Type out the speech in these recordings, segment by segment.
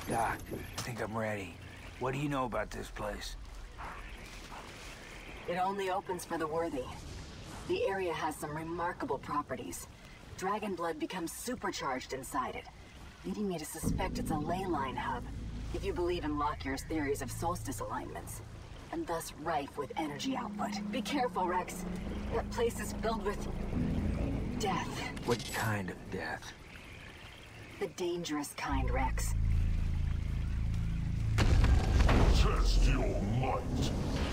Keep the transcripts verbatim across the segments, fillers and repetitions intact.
Doc, I think I'm ready. What do you know about this place? It only opens for the worthy. The area has some remarkable properties. Dragon blood becomes supercharged inside it, leading me to suspect it's a ley line hub, if you believe in Lockyer's theories of solstice alignments, and thus rife with energy output. Be careful, Rex. That place is filled with death. What kind of death? The dangerous kind, Rex. Test your might.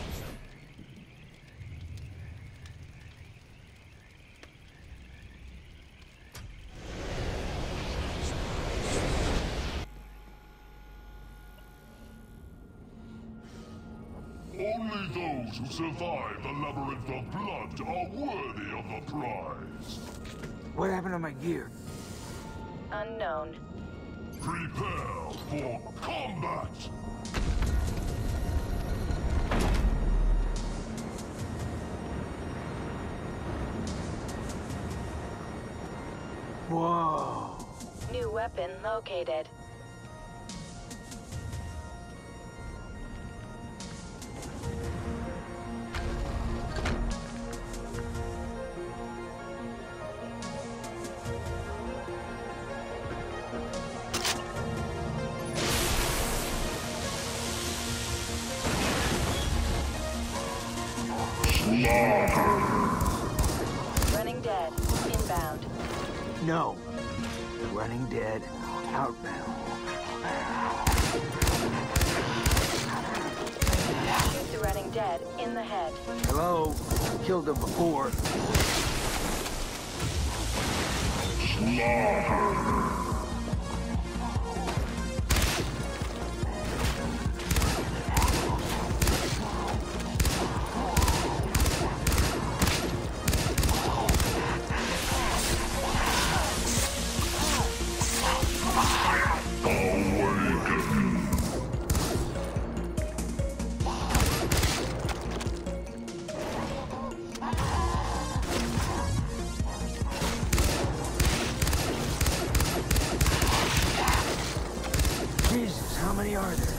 Only those who survive the Labyrinth of Blood are worthy of the prize. What happened to my gear? Unknown. Prepare for combat! Whoa! New weapon located. Running dead. Inbound. No. Running dead. Outbound. Shoot the running dead in the head. Hello? Killed him before. Slaughter! Jesus, how many are there?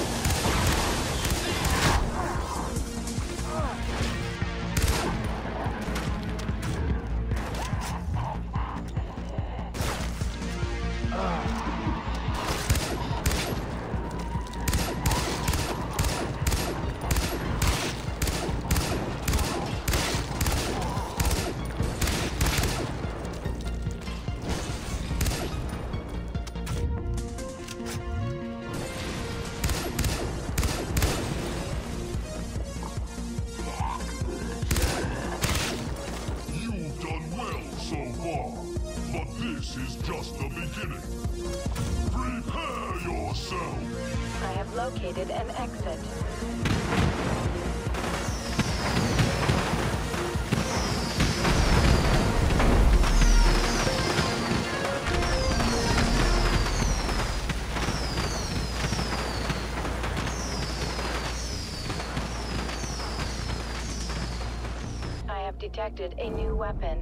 You've done well so far, but this is just the beginning. Prepare yourself! I have located an exit. I have detected a new weapon.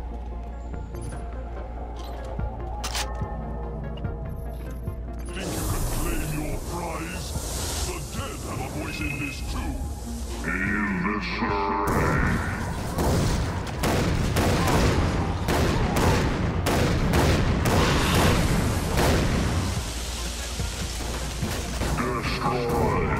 Think you can claim your prize? The dead have a voice in this too. Eviscerate! Destroy!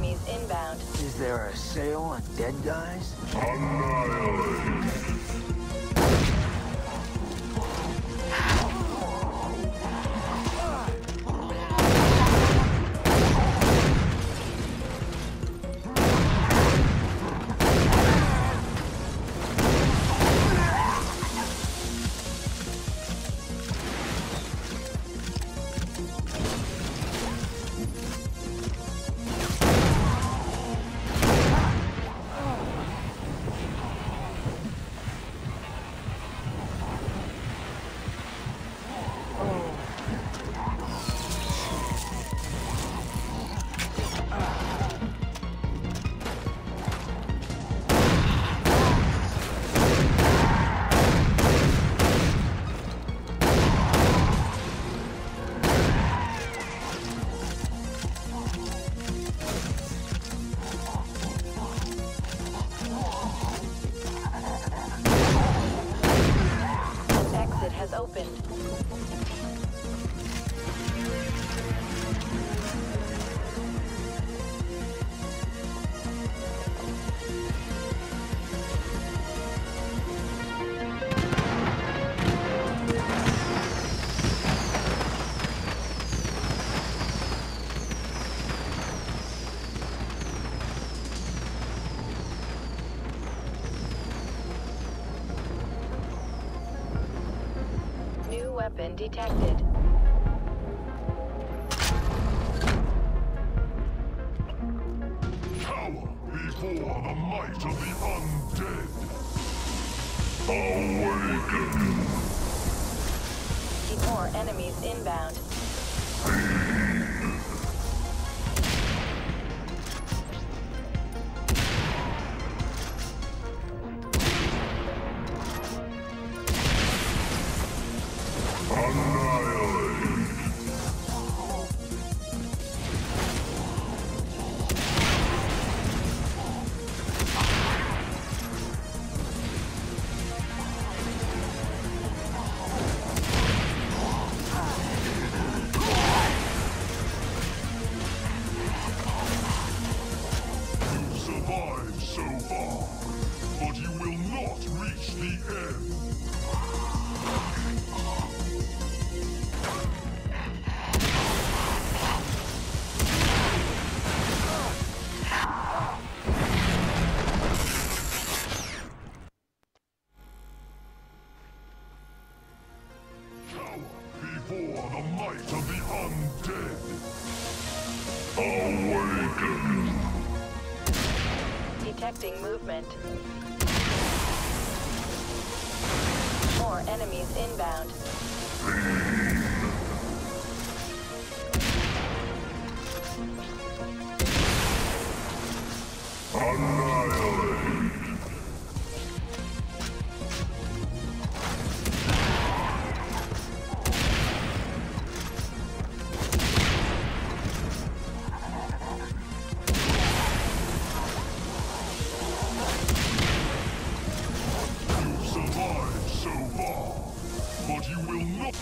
enemies inbound. Is there a sale on dead guys? Annihilate! Weapon detected. Cower before the might of the undead. Awaken. See more enemies inbound. Before the might of the undead. Awaken. Detecting movement. More enemies inbound. Annihilate. But you will not.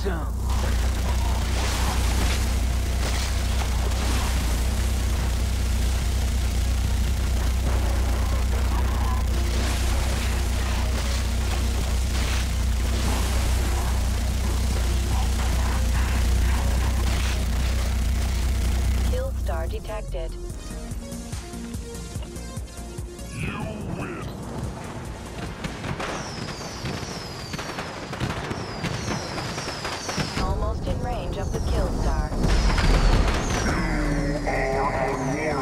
some. Killstar detected. You win. Almost in range of the Killstar. You are a warrior.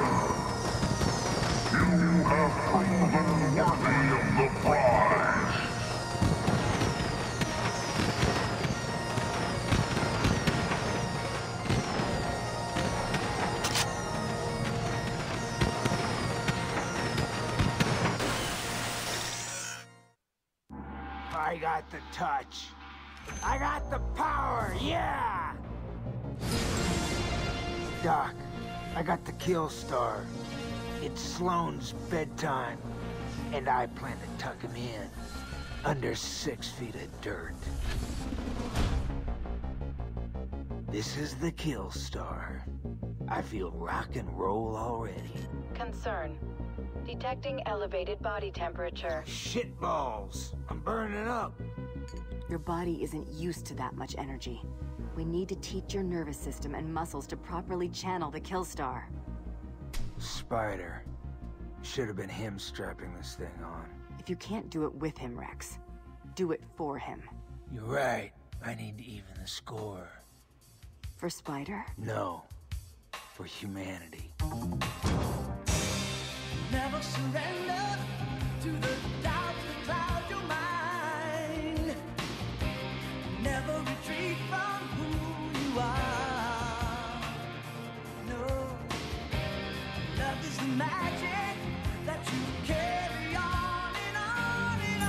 You have proven worthy of the prize. I got the touch. I got the power, yeah! Doc, I got the Killstar. It's Sloane's bedtime, and I plan to tuck him in under six feet of dirt. This is the Killstar. I feel rock and roll already. Concern. Detecting elevated body temperature. Shitballs! I'm burning up. Your body isn't used to that much energy. We need to teach your nervous system and muscles to properly channel the Killstar. Spider. Should have been him strapping this thing on. If you can't do it with him, Rex, do it for him. You're right. I need to even the score. For Spider? No. For humanity. Never surrender to the doubts that cloud your mind. Never retreat from who you are. No, love is the magic that you carry on and on and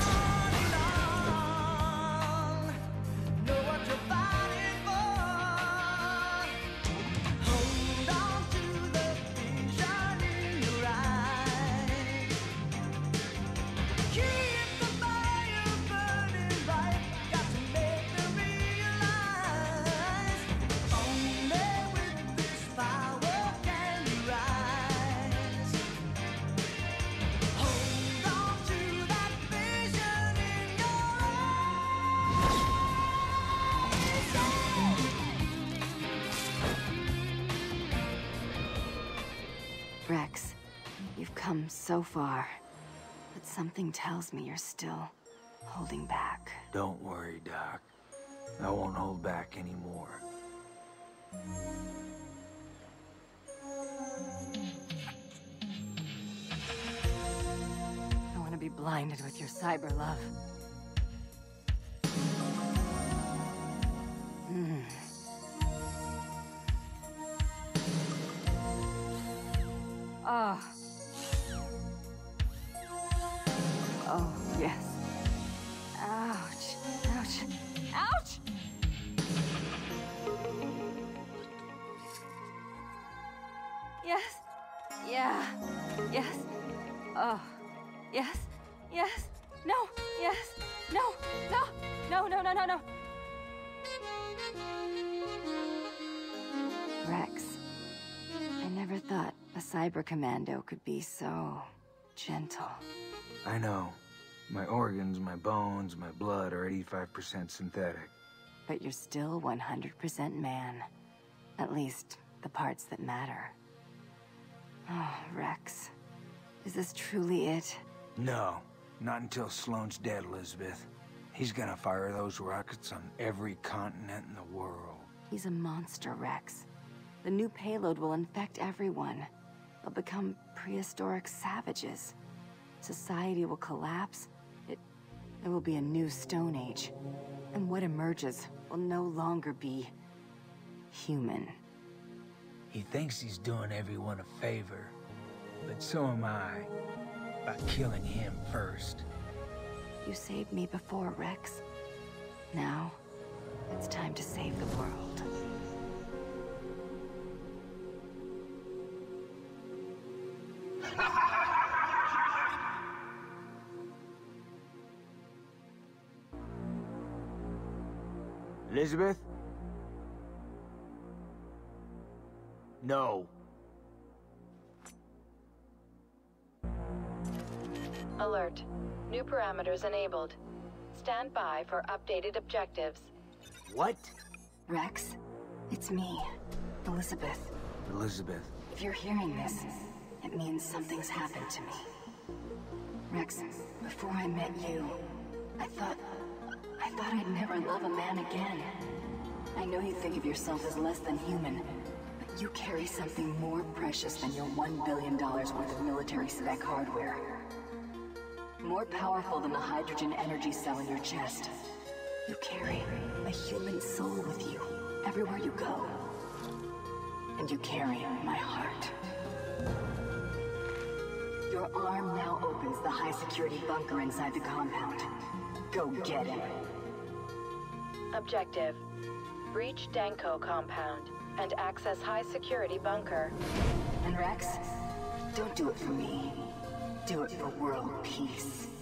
on and on. Know what you're fighting for. Hold on to the vision in your eyes. Keep the fire burning bright. Got to make them realize. Only with this power can you rise. Hold on to that vision in your Rex, you've come so far. But something tells me you're still holding back. Don't worry, Doc. I won't hold back anymore. I want to be blinded with your cyber love. Mm. Oh. Oh, yes. Ouch. Ouch. Ouch! Yes. Yeah. Yes. Oh. Yes. Yes. No. Yes. No. No. No, no, no, no, no. Rex, I never thought a cyber commando could be so gentle. I know. My organs, my bones, my blood are eighty-five percent synthetic. But you're still one hundred percent man. At least, the parts that matter. Oh, Rex. Is this truly it? No. Not until Sloane's dead, Elizabeth. He's gonna fire those rockets on every continent in the world. He's a monster, Rex. The new payload will infect everyone. They'll become prehistoric savages. Society will collapse. It... it will be a new Stone Age. And what emerges will no longer be... human. He thinks he's doing everyone a favor. But so am I. By killing him first. You saved me before, Rex. Now, it's time to save the world. Elizabeth? No. Alert. New parameters enabled. Stand by for updated objectives. What? Rex, it's me, Elizabeth. Elizabeth. If you're hearing this, it means something's happened to me. Rex, before I met you, I thought... I thought I'd never love a man again. I know you think of yourself as less than human, but you carry something more precious than your one billion dollars worth of military spec hardware. More powerful than the hydrogen energy cell in your chest. You carry a human soul with you, everywhere you go. And you carry my heart. Your arm now opens the high-security bunker inside the compound. Go get him. Objective. Breach Danko compound and access high-security bunker. And Rex, don't do it for me. Do it for world peace.